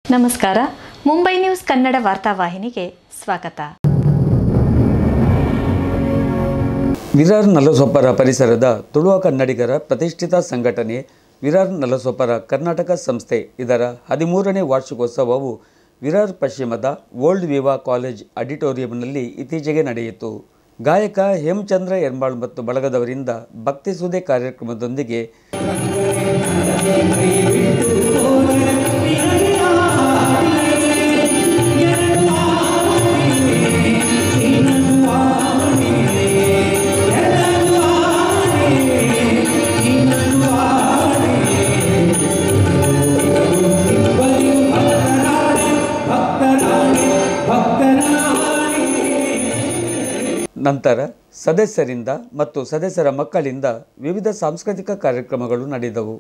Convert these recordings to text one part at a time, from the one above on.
ನಮಸ್ಕಾರ. ಮುಂಬೈ ನ್ಯೂಸ್ ಕನ್ನಡ ವಾರ್ತಾವಾಹಿನಿಗೆ ಸ್ವಾಗತ. ವಿರಾರ್ ನಲಸೊಪ್ಪರ ಪರಿಸರದ ತುಳುವ ಕನ್ನಡಿಗರ ಪ್ರತಿಷ್ಠಿತ ಸಂಘಟನೆ ವಿರಾರ್ ನಲಸೊಪ್ಪರ ಕರ್ನಾಟಕ ಸಂಸ್ಥೆ ಇದರ 13ನೇ ವಾರ್ಷಿಕೋತ್ಸವವು ವಿರಾರ್ ಪಶ್ಚಿಮದ ಓಲ್ಡ್ ವಿವಾ ಕಾಲೇಜ್ ಆಡಿಟೋರಿಯಂನಲ್ಲಿ ಇತ್ತೀಚೆಗೆ ನಡೆಯಿತು. ಗಾಯಕ ಹೇಮಚಂದ್ರ ಎರ್ಮಾಳ್ ಮತ್ತು ಬಳಗದವರಿಂದ ಭಕ್ತಿ ಸುದೆ ಕಾರ್ಯಕ್ರಮದೊಂದಿಗೆ ನಂತರ ಸದಸ್ಯರಿಂದ ಮತ್ತು ಸದಸ್ಯರ ಮಕ್ಕಳಿಂದ ವಿವಿಧ ಸಾಂಸ್ಕೃತಿಕ ಕಾರ್ಯಕ್ರಮಗಳು ನಡೆದವು.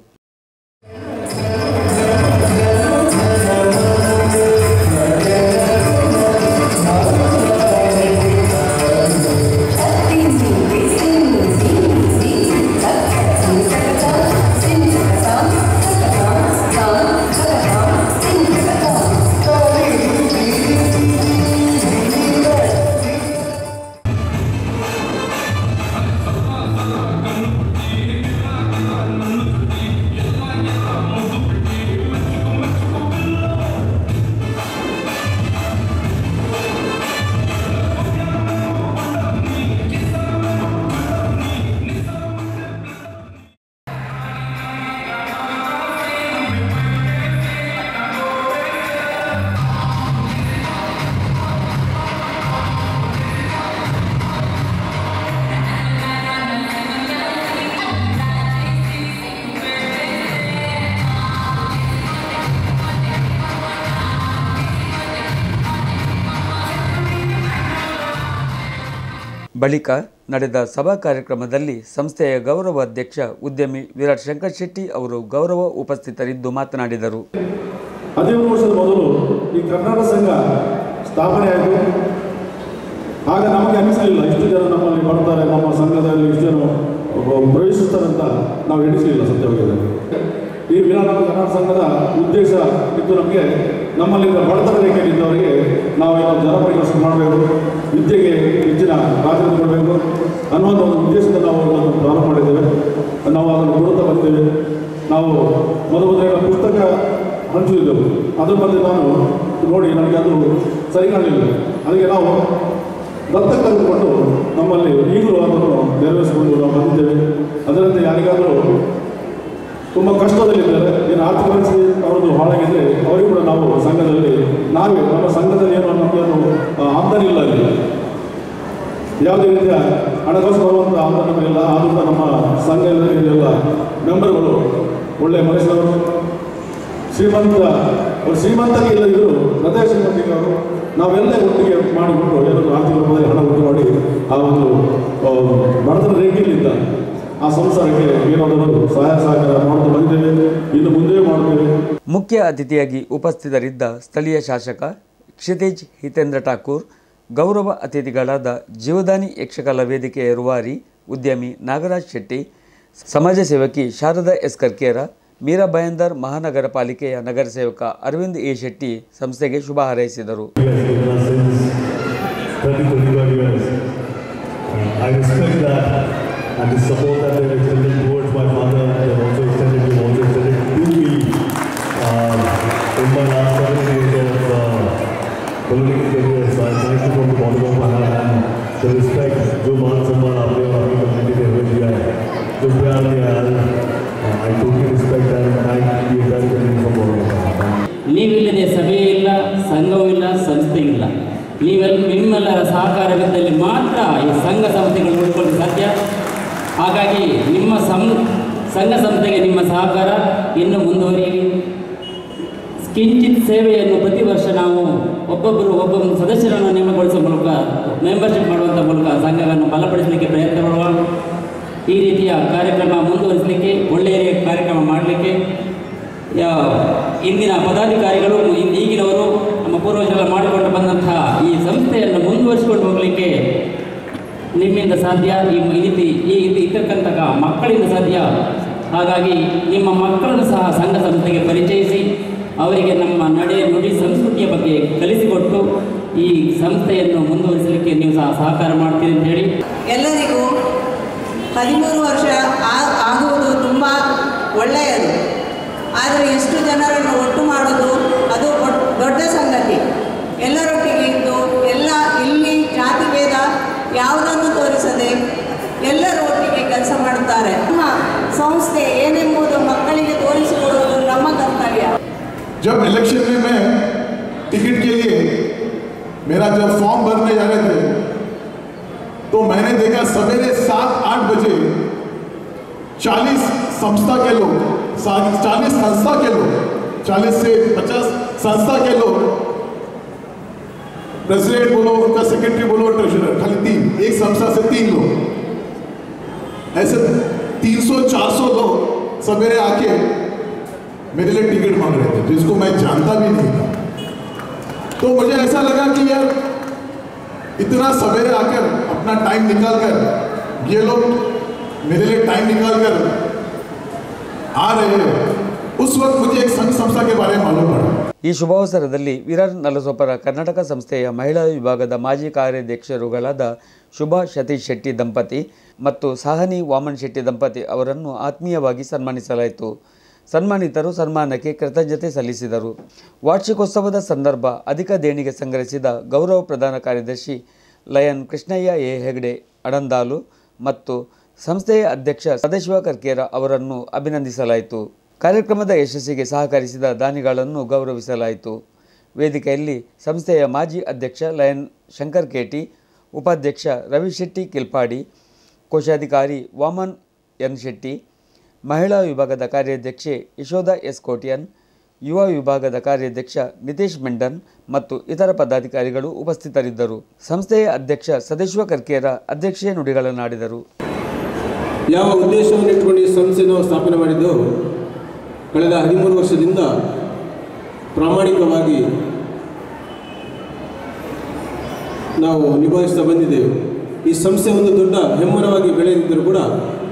ಬಳಿಕ ನಡೆದ ಸಭಾ ಕಾರ್ಯಕ್ರಮದಲ್ಲಿ ಸಂಸ್ಥೆಯ ಗೌರವ ಅಧ್ಯಕ್ಷ ಉದ್ಯಮಿ ವಿರಾಟ್ ಶಂಕರ್ ಶೆಟ್ಟಿ ಅವರು ಗೌರವ ಉಪಸ್ಥಿತರಿದ್ದು ಮಾತನಾಡಿದರು. 13 ವರ್ಷದ ಮೊದಲು ಈ ಕರ್ನಾಟಕ ಸಂಘ ಸ್ಥಾಪನೆ ಆಯಿತು. ಆಗ ನಮಗೆ ಅನಿಸಲಿಲ್ಲ ಇಷ್ಟು ಜನ ನಮ್ಮಲ್ಲಿ ಬರ್ತಾರೆ, ನಮ್ಮ ಸಂಘದಲ್ಲಿ ಇಷ್ಟು ಜನ ಪ್ರವೇಶಿಸ್ತಾರಂತ ನಾವು ಎಣಿಸಲಿಲ್ಲ. ಸತ್ಯವಾಗಿದೆ. ಈ ವಿರಾಟ್ ಕರ್ನಾಟಕ ಸಂಘದ ಉದ್ದೇಶ ಇದ್ದು ನಮಗೆ ನಮ್ಮಲ್ಲಿಂದ ಬಡತನ ರೇಖೆಯಲ್ಲಿದ್ದವರಿಗೆ ನಾವು ಜನಪರಿಕಲ್ಪನೆ ಮಾಡಬೇಕು, ವಿದ್ಯೆಗೆ ಹೆಚ್ಚಿನ ಪ್ರಾಧಾನ್ಯತೆ ಕೊಡಬೇಕು ಅನ್ನುವಂಥ ಒಂದು ಉದ್ದೇಶದಿಂದ ನಾವು ಅದನ್ನು ಪ್ರಾರಂಭ ಮಾಡಿದ್ದೇವೆ. ನಾವು ಅದನ್ನು ಕೊಡುತ್ತಾ ಬಂದಿದ್ದೇವೆ. ನಾವು ಮೊದಲ ಪುಸ್ತಕ ಹಂಚಿದ್ದೆವು. ಅದ್ರ ಬಗ್ಗೆ ನಾನು ನೋಡಿ ನನಗೆ ಅದು ಸರಿ ಕಾಣಲಿಲ್ಲ. ಅದಕ್ಕೆ ನಾವು ದತ್ತಕ್ಕೆ ತೆಗೆದುಕೊಂಡು ನಮ್ಮಲ್ಲಿ ಈಗಲೂ ಅದನ್ನು ನೆರವೇರಿಸಿಕೊಂಡು ನಾವು ಬಂದಿದ್ದೇವೆ. ಅದರಂತೆ ಯಾರಿಗಾದರೂ ತುಂಬ ಕಷ್ಟದಲ್ಲಿದ್ದಾರೆ, ಏನು ಆರ್ಥಿಕ ಪರಿಸ್ಥಿತಿ ಅವರದ್ದು ಹಾಳಾಗಿದ್ದರೆ ಅವರಿಗೂ ಕೂಡ ನಾವು ಸಂಘದಲ್ಲಿ ನಮ್ಮ ಸಂಘದಲ್ಲಿ ಏನು ನಮಗೇನು ಆಮದಾನಿ ಇಲ್ಲ, ಅಲ್ಲಿ ಯಾವುದೇ ರೀತಿಯ ಹಣಕಾಸು ಬರುವಂಥ ಆಮದಾನಿ ಇಲ್ಲ. ಆದ್ದರಿಂದ ನಮ್ಮ ಸಂಘದಲ್ಲಿ ಎಲ್ಲ ಮೆಂಬರ್ಗಳು ಒಳ್ಳೆಯ ಮನುಷ್ಯರು, ಶ್ರೀಮಂತರಿಗೆ ಇಲ್ಲದಿದ್ದರೂ ಹೃದಯ ಶ್ರೀಮಂತಿಗೆ ಅವರು ನಾವೆಲ್ಲ ಒಟ್ಟಿಗೆ ಮಾಡಿಕೊಂಡು ಏನಾದರೂ ಆರ್ಥಿಕ ರೂಪದಲ್ಲಿ ಹಣ ಒಟ್ಟು ಮಾಡಿ ಆ ಒಂದು ಬಡತನ ರೇಖೆಯಲ್ಲಿದ್ದ ಆ ಸಂಸಾರಕ್ಕೆ ಏನಾದರೂ ಸಹಾಯ ಸಹಕಾರ ಮಾಡುತ್ತಾ ಬಂದಿದ್ದೇವೆ, ಇನ್ನು ಮುಂದೆ ಮಾಡುತ್ತೇವೆ. ಮುಖ್ಯ ಅತಿಥಿಯಾಗಿ ಉಪಸ್ಥಿತರಿದ್ದ ಸ್ಥಳೀಯ ಶಾಸಕ ಕ್ಷಿತೇಜ್ ಹಿತೇಂದ್ರ ಠಾಕೂರ್, ಗೌರವ ಅತಿಥಿಗಳಾದ ಜೀವದಾನಿ ಯಕ್ಷಗಾನ ವೇದಿಕೆಯ ರೂವಾರಿ ಉದ್ಯಮಿ ನಾಗರಾಜ್ ಶೆಟ್ಟಿ, ಸಮಾಜ ಸೇವಕಿ ಶಾರದಾ ಎಸ್ ಕರ್ಕೇರ, ಮೀರಾ ಬಯಂದರ್ ಮಹಾನಗರ ಪಾಲಿಕೆಯ ನಗರ ಸೇವಕ ಅರವಿಂದ್ ಎ ಶೆಟ್ಟಿ ಸಂಸ್ಥೆಗೆ ಶುಭ ಹಾರೈಸಿದರು. And the support that they extended towards my father, they also extended to me in my last 7 years of political career. So I thank you from the bottom of my heart and the respect जो मान सम्मान आपने और आपकी community ने हमें दिया है, जो प्यार दिया है, I totally respect and thank the entire community from bottom of my heart. ನೀವಿಲ್ಲದೆ ಸಭೆ ಇಲ್ಲ, ಸಂಘವೂ ಇಲ್ಲ, ಸಂಸ್ಥೆ ಇಲ್ಲ. ನಿಮ್ಮೆಲ್ಲರ ಸಹಕಾರವಿದ್ದಲ್ಲಿ ಮಾತ್ರ ಈ ಸಂಘ ಸಂಸ್ಥೆಗಳು ಉಳ್ಕೊಳ್ಳಲು ಸಾಧ್ಯ. ಹಾಗಾಗಿ ನಿಮ್ಮ ಸಂಘ ಸಂಸ್ಥೆಗೆ ನಿಮ್ಮ ಸಹಕಾರ ಇನ್ನೂ ಮುಂದುವರಿಯಲಿ. ಕಿಂಚಿತ್ ಸೇವೆಯನ್ನು ಪ್ರತಿ ವರ್ಷ ನಾವು ಒಬ್ಬೊಬ್ಬರು ಸದಸ್ಯರನ್ನು ನೇಮಕಗೊಳಿಸುವ ಮೂಲಕ ಮೆಂಬರ್ಶಿಪ್ ಮಾಡುವಂಥ ಮೂಲಕ ಸಂಘವನ್ನು ಬಲಪಡಿಸಲಿಕ್ಕೆ ಪ್ರಯತ್ನ ಮಾಡುವ. ಈ ರೀತಿಯ ಕಾರ್ಯಕ್ರಮ ಮುಂದುವರಿಸಲಿಕ್ಕೆ, ಒಳ್ಳೆಯ ಕಾರ್ಯಕ್ರಮ ಮಾಡಲಿಕ್ಕೆ ಇಂದಿನ ಪದಾಧಿಕಾರಿಗಳು ಈಗಿನವರು ನಮ್ಮ ಪೂರ್ವಜರೆಲ್ಲ ಮಾಡಿಕೊಂಡು ಬಂದಂತಹ ಈ ಸಂಸ್ಥೆಯನ್ನು ಮುಂದುವರಿಸಿಕೊಂಡು ಹೋಗಲಿಕ್ಕೆ ನಿಮ್ಮಿಂದ ಸಾಧ್ಯ, ಇರ್ತಕ್ಕಂತಹ ಮಕ್ಕಳಿಂದ ಸಾಧ್ಯ. ಹಾಗಾಗಿ ನಿಮ್ಮ ಮಕ್ಕಳನ್ನು ಸಹ ಸಂಘ ಸಂಸ್ಥೆಗೆ ಪರಿಚಯಿಸಿ ಅವರಿಗೆ ನಮ್ಮ ನಡೆ ನುಡಿ ಬಗ್ಗೆ ಕಲಿಸಿಕೊಟ್ಟು ಈ ಸಂಸ್ಥೆಯನ್ನು ಮುಂದುವರಿಸಲಿಕ್ಕೆ ನೀವು ಸಹಕಾರ ಮಾಡ್ತೀರಿ ಅಂತ ಹೇಳಿ ಎಲ್ಲರಿಗೂ 13 ವರ್ಷ ಆಗುವುದು ತುಂಬ ಒಳ್ಳೆಯದು. ಆದರೆ ಎಷ್ಟು ಜನರನ್ನು ಒಟ್ಟು ಮಾಡೋದು ಅದು ದೊಡ್ಡ ಸಂಗತಿ. ಎಲ್ಲರೊಟ್ಟಿಗೆ ಇದ್ದು ಇಲ್ಲಿ ಜಾತಿ ಭೇದ ಯಾವುದನ್ನು ತೋರಿಸದೆ ಎಲ್ಲರೂ ಒಟ್ಟಿಗೆ ಕೆಲಸ ಮಾಡುತ್ತಾರೆ. ನಮ್ಮ ಸಂಸ್ಥೆ ಏನೆಂಬುದು ಮಕ್ಕಳಿಗೆ ತೋರಿಸಿಕೊಡುವುದು ನಮ್ಮ ಕರ್ತವ್ಯ. जब इलेक्शन में मैं टिकट के लिए मेरा जब फॉर्म भरने जा रहे थे तो मैंने देखा सवेरे 7-8 बजे 40 संस्था के लोग 40 संस्था के लोग 40 से 50 संस्था के लोग, प्रेसिडेंट बोलो, उनका सेक्रेटरी बोलो, ट्रेजरर, खाली 3, एक संस्था से 3 लोग, ऐसे 300-400 लोग सवेरे आके मेरे लिए टिकट मांग रहे थे, जिसको मैं जानता भी नहीं था। तो मुझे ऐसा लगा कि यार इतना सवेरे आकर अपना टाइम निकाल कर ये लोग मेरे लिए टाइम निकाल कर आ रहे हैं। उस वक्त मुझे एक संघ संस्था के बारे में मालूम पड़ा। ಈ ಶುಭಾವಸರದಲ್ಲಿ ವಿರಾರ್ ನಲಸೊಪ್ಪರ ಕರ್ನಾಟಕ ಸಂಸ್ಥೆಯ ಮಹಿಳಾ ವಿಭಾಗದ ಮಾಜಿ ಕಾರ್ಯಾಧ್ಯಕ್ಷರುಗಳಾದ ಶುಭಾ ಸತೀಶ್ ಶೆಟ್ಟಿ ದಂಪತಿ ಮತ್ತು ಸಾಹನಿ ವಾಮನ್ ಶೆಟ್ಟಿ ದಂಪತಿ ಅವರನ್ನು ಆತ್ಮೀಯವಾಗಿ ಸನ್ಮಾನಿಸಲಾಯಿತು. ಸನ್ಮಾನಿತರು ಸನ್ಮಾನಕ್ಕೆ ಕೃತಜ್ಞತೆ ಸಲ್ಲಿಸಿದರು. ವಾರ್ಷಿಕೋತ್ಸವದ ಸಂದರ್ಭ ಅಧಿಕ ದೇಣಿಗೆ ಸಂಗ್ರಹಿಸಿದ ಗೌರವ ಪ್ರಧಾನ ಕಾರ್ಯದರ್ಶಿ ಲಯನ್ ಕೃಷ್ಣಯ್ಯ ಎ ಹೆಗ್ಡೆ ಅಡಂದಾಲು ಮತ್ತು ಸಂಸ್ಥೆಯ ಅಧ್ಯಕ್ಷ ಸದಾಶಿವ ಕರ್ಕೇರ ಅವರನ್ನು ಅಭಿನಂದಿಸಲಾಯಿತು. ಕಾರ್ಯಕ್ರಮದ ಯಶಸ್ಸಿಗೆ ಸಹಕರಿಸಿದ ದಾನಿಗಳನ್ನು ಗೌರವಿಸಲಾಯಿತು. ವೇದಿಕೆಯಲ್ಲಿ ಸಂಸ್ಥೆಯ ಮಾಜಿ ಅಧ್ಯಕ್ಷ ಲಯನ್ ಶಂಕರ್ ಕೇಟಿ, ಉಪಾಧ್ಯಕ್ಷ ರವಿ ಶೆಟ್ಟಿ ಕಿಲ್ಪಾಡಿ, ಕೋಶಾಧಿಕಾರಿ ವಾಮನ್ ಎನ್ ಶೆಟ್ಟಿ, ಮಹಿಳಾ ವಿಭಾಗದ ಕಾರ್ಯಾಧ್ಯಕ್ಷೆ ಯಶೋಧ ಎಸ್ ಕೋಟ್ಯನ್, ಯುವ ವಿಭಾಗದ ಕಾರ್ಯಾಧ್ಯಕ್ಷ ನಿತೇಶ್ ಮೆಂಡನ್ ಮತ್ತು ಇತರ ಪದಾಧಿಕಾರಿಗಳು ಉಪಸ್ಥಿತರಿದ್ದರು. ಸಂಸ್ಥೆಯ ಅಧ್ಯಕ್ಷ ಸದಾಶಿವ ಕರ್ಕೇರ ಅಧ್ಯಕ್ಷೀಯ ನುಡಿಗಳನ್ನಾಡಿದರು. ಯಾವ ಉದ್ದೇಶವನ್ನು ಇಟ್ಟುಕೊಂಡು ಈ ಸಂಸ್ಥೆಯನ್ನು ಸ್ಥಾಪನೆ ಮಾಡಿದ್ದು, ಕಳೆದ 13 ವರ್ಷದಿಂದ ಪ್ರಾಮಾಣಿಕವಾಗಿ ನಾವು ನಿಭಾಯಿಸ್ತಾ ಬಂದಿದ್ದೇವೆ. ಈ ಸಂಸ್ಥೆ ಒಂದು ದೊಡ್ಡ ಹೆಮ್ಮರವಾಗಿ ಬೆಳೆದಿದ್ದರೂ ಕೂಡ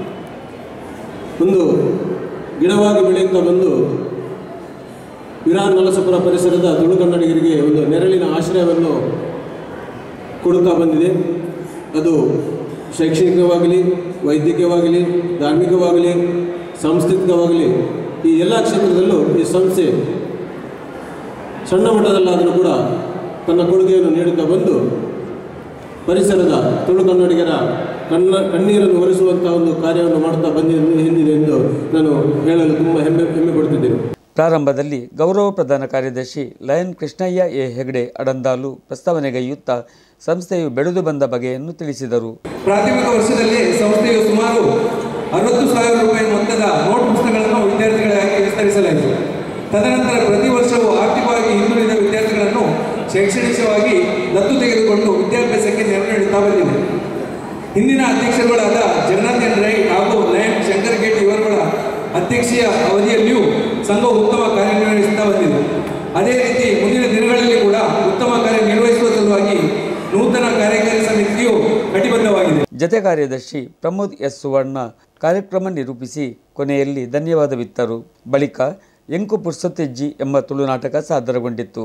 ಒಂದು ಗಿಡವಾಗಿ ಬೆಳೆಯುತ್ತಾ ಬಂದು ವಿರಾರ್ ನಲಸೊಪ್ಪರ ಪರಿಸರದ ತುಳು ಕನ್ನಡಿಗರಿಗೆ ಒಂದು ನೆರಳಿನ ಆಶ್ರಯವನ್ನು ಕೊಡುತ್ತಾ ಬಂದಿದೆ. ಅದು ಶೈಕ್ಷಣಿಕವಾಗಲಿ, ವೈದ್ಯಕೀಯವಾಗಲಿ, ಧಾರ್ಮಿಕವಾಗಲಿ, ಸಾಂಸ್ಕೃತಿಕವಾಗಲಿ ಈ ಎಲ್ಲ ಕ್ಷೇತ್ರದಲ್ಲೂ ಈ ಸಂಸ್ಥೆ ಸಣ್ಣ ಮಟ್ಟದಲ್ಲಾದರೂ ಕೂಡ ತನ್ನ ಕೊಡುಗೆಯನ್ನು ನೀಡುತ್ತಾ ಬಂದು ಪರಿಸರದ ತುಳು ಕನ್ನಡಿಗರ ಕಣ್ಣೀರನ್ನು ಒರೆಸುವಂಥ ಒಂದು ಕಾರ್ಯವನ್ನು ಮಾಡುತ್ತಾ ಹಿಂದಿದೆ ಎಂದು ನಾನು ಹೇಳಲು ತುಂಬ ಹೆಮ್ಮೆ ಪಡುತ್ತಿದ್ದೇನೆ. ಪ್ರಾರಂಭದಲ್ಲಿ ಗೌರವ ಪ್ರಧಾನ ಕಾರ್ಯದರ್ಶಿ ಲಯನ್ ಕೃಷ್ಣಯ್ಯ ಎ ಹೆಗ್ಡೆ ಅಡಂದಾಲು ಪ್ರಸ್ತಾವನೆಗೈಯುತ್ತಾ ಸಂಸ್ಥೆಯು ಬೆಳೆದು ಬಂದ ಬಗೆಯನ್ನು ತಿಳಿಸಿದರು. ಪ್ರಾಥಮಿಕ ವರ್ಷದಲ್ಲಿ ಸಂಸ್ಥೆಯು ಸುಮಾರು 60,000 ರೂಪಾಯಿ ಮೊತ್ತದ ನೋಟ್ ಪುಸ್ತಕಗಳನ್ನು ವಿದ್ಯಾರ್ಥಿಗಳಿಗಾಗಿ ವಿಸ್ತರಿಸಲಾಯಿತು. ತದನಂತರ ಪ್ರತಿ ವರ್ಷವೂ ಆರ್ಥಿಕವಾಗಿ ಹಿಂದುಳಿದ ವಿದ್ಯಾರ್ಥಿಗಳನ್ನು ಶೈಕ್ಷಣಿಕವಾಗಿ ದತ್ತು ತೆಗೆದುಕೊಂಡು ವಿದ್ಯಾಭ್ಯಾಸಕ್ಕೆ ನೆರವು ನೀಡುತ್ತಾ ಬಂದಿದೆ. ಹಿಂದಿನ ಅಧ್ಯಕ್ಷರುಗಳಾದ ಜಗನ್ನಾಥ್ ಎನ್ ರೈ ಹಾಗೂ ಲಯನ್ ಶಂಕರ್ ಗೇಟ್ ಇವರುಗಳ ಅಧ್ಯಕ್ಷೀಯ ಅವಧಿಯಲ್ಲಿಯೂ ಸಂಘವು ಉತ್ತಮ ಕಾರ್ಯನಿರ್ವಹಿಸುತ್ತಾ ಬಂದಿದೆ. ಅದೇ ರೀತಿ ಮುಂದಿನ ದಿನಗಳಲ್ಲಿ ಕೂಡ ಉತ್ತಮ ಕಾರ್ಯನಿರ್ವಹಿಸುವ ಸಲುವಾಗಿ ನೂತನ ಕಾರ್ಯಕಾರಿ ಸಮಿತಿಯು ಕಟಿಬದ್ಧವಾಗಿದೆ. ಜತೆ ಕಾರ್ಯದರ್ಶಿ ಪ್ರಮೋದ್ ಎಸ್ ಸುವರ್ಣ ಕಾರ್ಯಕ್ರಮ ನಿರೂಪಿಸಿ ಕೊನೆಯಲ್ಲಿ ಧನ್ಯವಾದವಿತ್ತರು. ಬಳಿಕ ಎಂಕು ಪುರ್ಸೊತ್ತೆಜ್ಜಿ ಎಂಬ ತುಳುನಾಟಕ ಸಾದರಗೊಂಡಿತ್ತು.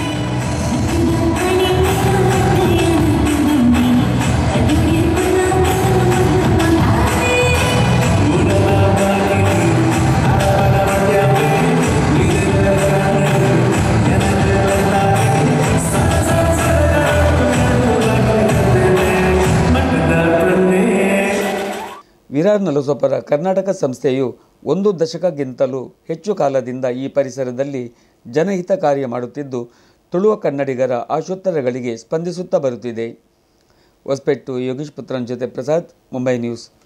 ವಿರಾರ್ ನಲಸೊಪ್ಪರ ಕರ್ನಾಟಕ ಸಂಸ್ಥೆಯು 1 ದಶಕಕ್ಕಿಂತಲೂ ಹೆಚ್ಚು ಕಾಲದಿಂದ ಈ ಪರಿಸರದಲ್ಲಿ ಜನಹಿತ ಕಾರ್ಯ ಮಾಡುತ್ತಿದ್ದು ತುಳುವ ಕನ್ನಡಿಗರ ಆಶೋತ್ತರಗಳಿಗೆ ಸ್ಪಂದಿಸುತ್ತಾ ಬರುತ್ತಿದೆ. ಹೊಸಪೇಟು ಯೋಗೀಶ್ ಪುತ್ರನ್ ಜೊತೆ ಪ್ರಸಾದ್, ಮುಂಬೈ ನ್ಯೂಸ್.